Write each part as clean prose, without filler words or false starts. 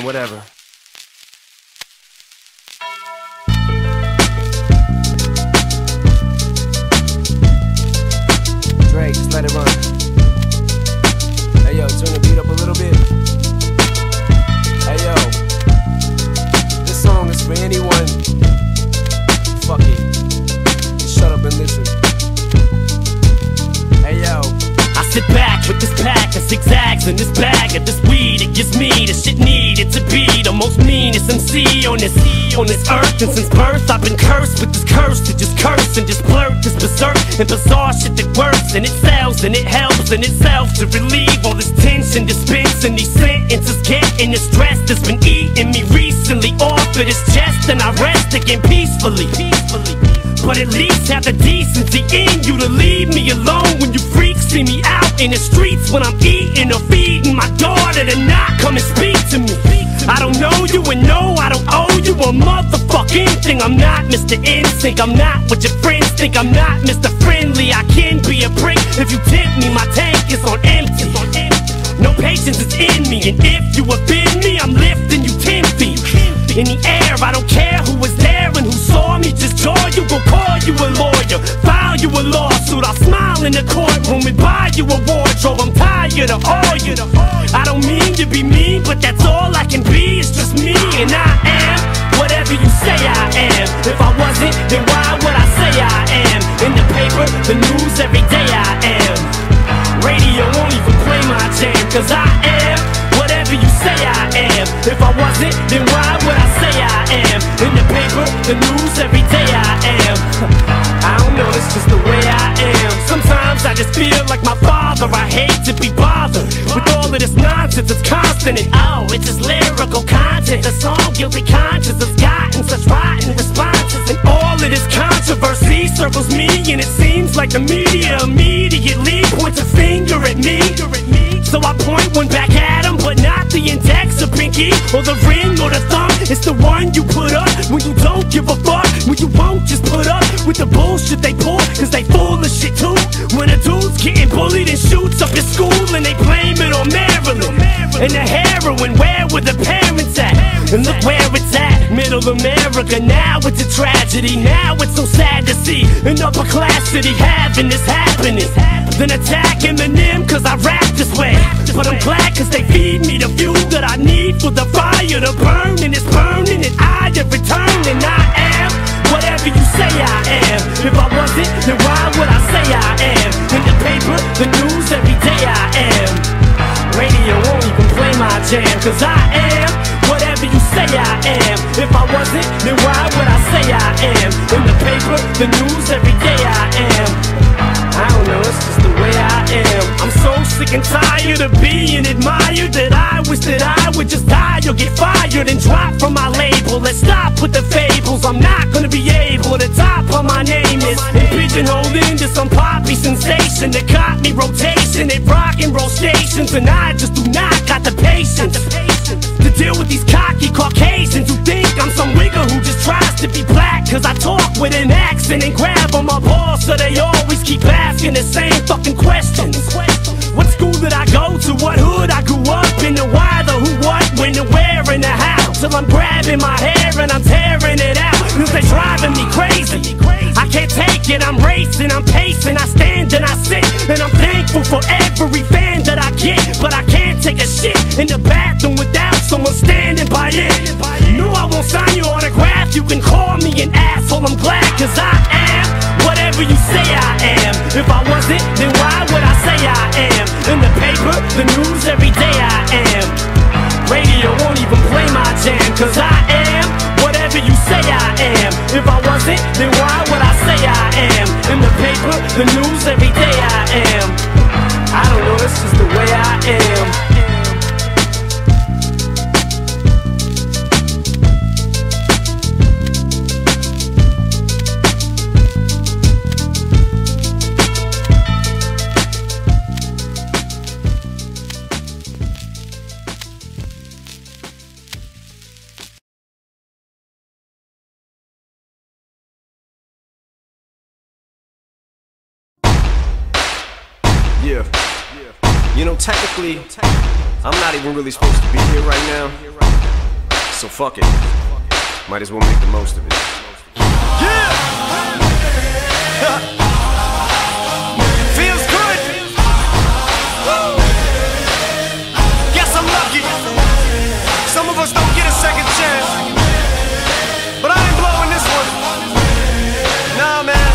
man, whatever. Dre, just let it run. Hey yo, turn the beat up a little bit. Hey yo, this song is for anyone. Fuck it, just shut up and listen. Hey yo, I sit back with this pack of zigzags and this bag of this weed. It gives me the shit needed to be the most meanest MC on this earth. And since birth I've been cursed with this curse to just curse and just blurt this berserk and bizarre shit that works. And it sells and it helps in itself to relieve all this tension, dispensing these sentences, getting the stress that's been eating me recently off of this chest. And I rest again peacefully. But at least have the decency in you to leave me alone when you freaks see me out in the streets when I'm eating or feeding my daughter to not come and speak to me. I don't know you and no, I don't owe you a motherfucking thing. I'm not Mr. Insync, I'm not what your friends think. I'm not Mr. Friendly, I can be a prick. If you tip me, my tank is on empty. No patience is in me, and if you offend me, I'm lifting you 10 feet in the air. I don't care who was there and who saw me, just joy you, go call you a lawyer, file you a lawsuit. I'll smile in the courtroom and buy you a wardrobe. I'm tired of all you. I don't mean to be mean, but that's all I can be. It's just me, and I am whatever you say I am. If I wasn't, then why would I say I am? In the paper, the news, every day I am. Radio won't even play my jam, cause I am whatever you say I am. If I wasn't, then why would I say I am? In the paper, the news, every day I am. I don't know, it's just the way I am. Sometimes I just feel like my father. I hate to be bothered with all of this nonsense. It's constant and oh, it's just lyrical content. The song Guilty Conscience has gotten such rotten responses, and all of this controversy circles me, and it seems like the media immediately points a finger at me. So I point one back at him, but not the index or pinky or the ring or the thumb. It's the one you put up when you don't give a fuck, when you won't just put up with the bullshit they pull, cause they full of shit too. When a dude's getting bullied and shoots up his school and they blame it on Maryland and the heroin, where were the parents at? And look where it's at, middle America. Now it's a tragedy, now it's so sad to see an upper class city having this happening. Then attack Eminem cause I rap this way, but I'm glad cause they feed me the fuel that I need for the fire to burn. And it's burning and I have returned, and I am whatever you say I am. If I wasn't, then why would I say I am? In the paper, the news, every day I am. Radio won't even play my jam, cause I am whatever you say I am. If I wasn't, then why would I say I am? In the paper, the news, every day I am. I don't know, it's just the way I am. I'm so sick and tired of being admired that I wish that I would just die or get fired and drop from my label. Let's stop with the fables. I'm not gonna be able to top what my name is and pigeonhole into some poppy sensation that caught me rotation at rock and roll stations. And I just do not got the patience to deal with these cocky Caucasians who think I'm some wigger who just tries to be black cause I talk with an accent and grab on my balls, so they always keep asking the same fucking questions. What school did I go to? What hood I grew up in? The why, the who, what, when, the where, and the how. Till I'm grabbing my hair and I'm tearing it out cause they driving me crazy. I can't take it, I'm racing, I'm pacing, I stand and I sit, and I'm thankful for every fan that I get. But I can't take a shit in the bathroom without someone standing by it. No, I won't sign your autograph, you can call me an asshole, I'm glad cause I am whatever you say I am. If I wasn't, then why would I say I am? In the paper, the news, every day I am. Radio won't even play my jam cause I am whatever you say I am. If I wasn't, then why would I say I am? In the paper, the news, every day I am. I don't know, it's just the way I am. Yeah. You know, technically, I'm not even really supposed to be here right now. fuck it. Might as well make the most of it. Yeah! Feels good! Woo! Guess I'm lucky. Some of us don't get a second chance. But I ain't blowing this one. Nah, man.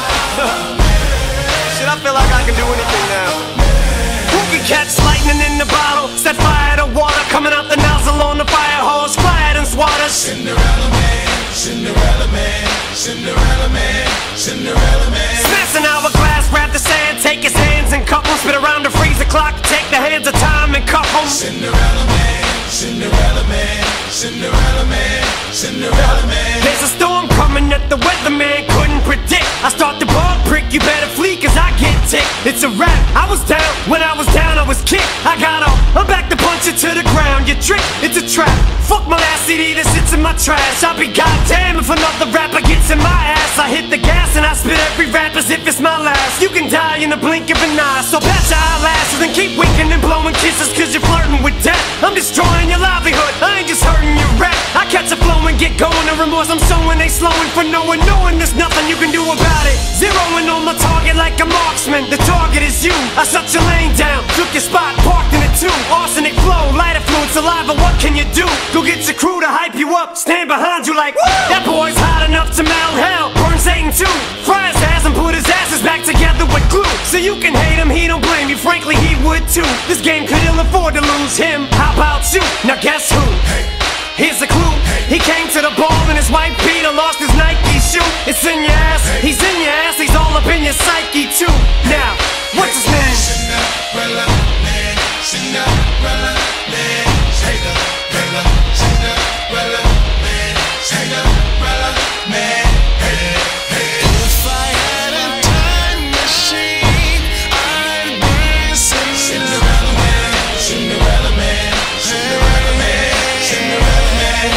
Shit, I feel like I can do anything now. Who can catch lightning in the bottle? Set fire to water coming out the nozzle on the fire hose. Fly it and swat us. Cinderella man, Cinderella man, Cinderella man, Cinderella man. Smash an hourglass, grab the sand, take his hands and cup 'em. Spit around the freezer clock, take the hands of time and cuff 'em. Cinderella man, Cinderella man, Cinderella man, Cinderella man. There's a storm coming that the weatherman couldn't predict. I start the ball prick, you better flee cause I get ticked. It's a wrap, I was down, when I was down I was kicked. I got up, I'm back to punch it to the ground. You trick, it's a trap. Fuck my last CD that sits in my trash. I'll be goddamn if another rapper gets in my ass. I hit the gas and I spit every rap as if it's my last. You can die in the blink of an eye, so pat your eyelashes and keep winking and blowing kisses cause you're flirting with death. I'm destroying your livelihood, I ain't just hurting your rap. I catch a flow and get going, the remorse I'm showing they slowing for knowing there's nothing you can do about it. Zeroing on my target like a marksman, the target is you. I shut your lane down, took your spot, parked in it too. Arsenic flow, lighter fluid, saliva, what can you do? Go get your crew to hype you up, stand behind you like, woo! That boy's hot enough to melt hell, burn Satan too. Fry his ass and put his asses back together with glue. So you can hate him, he don't blame you, frankly he would too. This game could ill afford to lose him, how about you? Now guess who? Here's a clue, he came to the ball in his white Peter, lost his Nike shoe. It's in your ass, he's in your ass, he's all up in your psyche too. Now, what's his name? Cinderella man, Cinderella man, Cinderella, Cinderella man, Cinderella man. If I had a time machine, I'd bring Cinderella man, Cinderella man, Cinderella man, Cinderella man.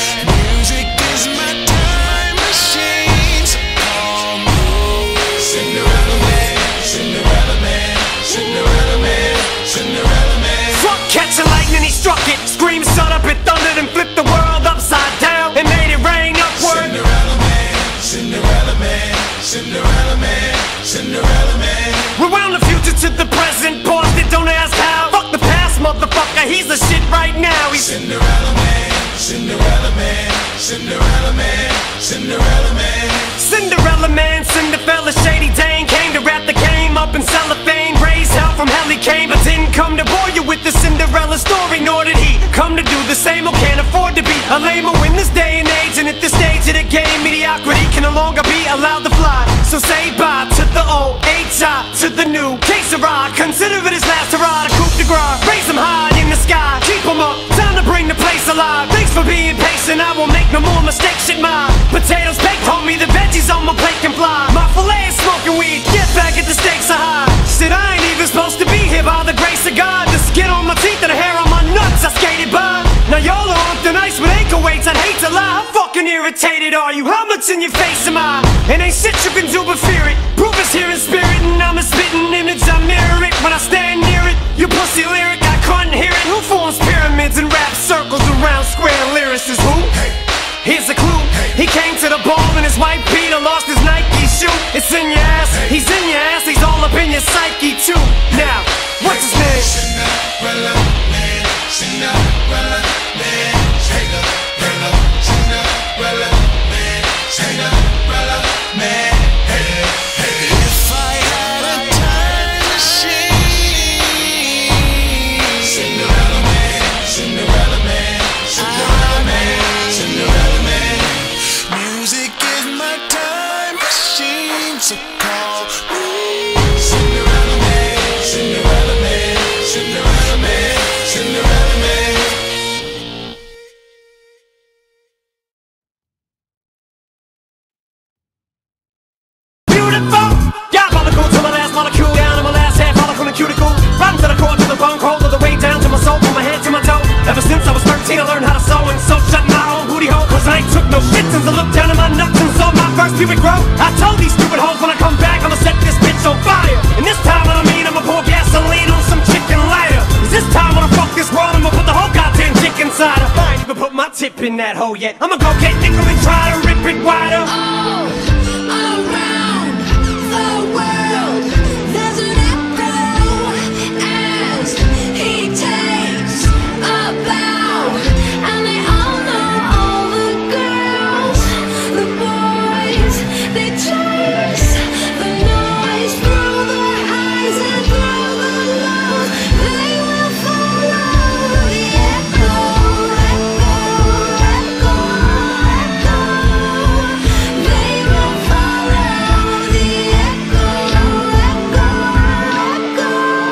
Music is my time machine, so call me Cinderella man, Cinderella man, Cinderella man, Cinderella man. Fuck catching lightning, he struck it. Scream, shut up, it thundered and flipped the world upside down and made it rain upward. Cinderella man, Cinderella man, Cinderella man, Cinderella man. Rewound the future to the present, paused it, don't ask how. Fuck the past, motherfucker, he's the shit right now. He's Cinderella man, Cinderella man, Cinderella man, Cinderella man. Cinderella man, Cinderella, Shady Dane came to wrap the game up in cellophane. Raised hell from hell he came, but didn't come to bore you with the Cinderella story. Nor did he come to do the same or can't afford to be a lame in this day and age. And at this stage of the game, mediocrity can no longer be allowed to fly. So say bye to the old, H.I. to the new. Case of ride, consider it his last hurrah. A coup de grace, raise him high in the sky, keep him up, time to bring the place alive. Thanks for being patient, I won't make no more mistakes. Shit, my potatoes baked, homie, the veggies on my plate can fly. My filet is smoking weed, get back at the stakes are high. Shit, I ain't even supposed to be here by the grace of God. The skin on my teeth and the hair on my nuts, I skated by. Now y'all are on thin ice with ankle weights, I'd hate to lie. How fucking irritated are you? How much in your face am I? And ain't shit you can do but fear it. Proof is here in spirit and I'm a spitting image, I mirror it when I stand near it. You pussy lyric, I couldn't hear it. Who forms pyramids and rap circles around square lyricists? Who? Here's a clue, he came to the ball in his white Peter, lost his Nike shoe. It's in your ass, he's in your ass, he's all up in your psyche too. Now, what's his name? Cinderella man, Cinderella man, Cinderella, Cinderella man, Cinderella man. If I had a time machine, Cinderella man, Cinderella man, Cinderella man, Cinderella man. Music is my time machine, so call me Cinderella man, Cinderella man, Cinderella man, Cinderella man. my tip in that hole yet. I'ma go get nickel and try to rip it wider. All around the world, there's an echo as he takes a bow, and they all know all the girls, the boys, they chase the noise through the highs and through the lows. They will follow the echo, echo, echo, echo. They will follow the echo, echo, echo.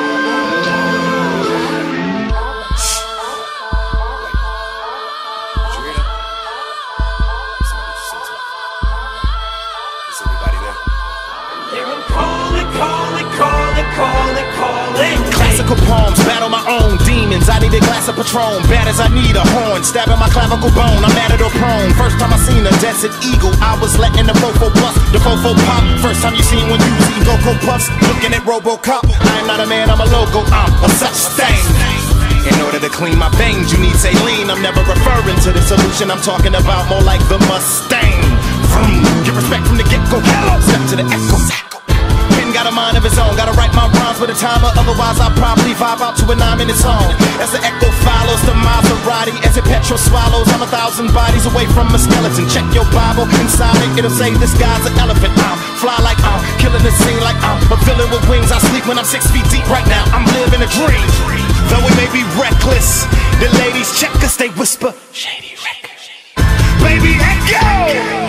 Is everybody there? Hear 'em calling, calling, calling, calling, calling. Classical poems, battle my own demons. I need a glass of Patron, bad as I need a horn. Stabbing my clavicle bone, I'm at it or prone. First time I seen a desert eagle, I was letting the fofo bust, the fofo pop. First time you seen when you was eating Cocoa Puffs, looking at Robocop. I am not a man, I'm a logo, I'm a such thing. In order to clean my veins, you need saline. I'm never referring to the solution, I'm talking about more like the Mustang. Vroom. Get respect from the get-go, step to the echo. Pen got a mind of his own, gotta write my rhymes with a timer, otherwise I'll probably vibe out to a 9-minute song. As the echo follows the Maserati, as it petrol swallows, I'm 1,000 bodies away from a skeleton. Check your Bible, inside it, it'll say this guy's an elephant. I'm fly like I'm killing the scene like I'm a villain with wings. I sleep when I'm 6 feet deep right now, I'm living a dream. Though we may be reckless, the ladies check us, they whisper, Shady Records. Baby, echo!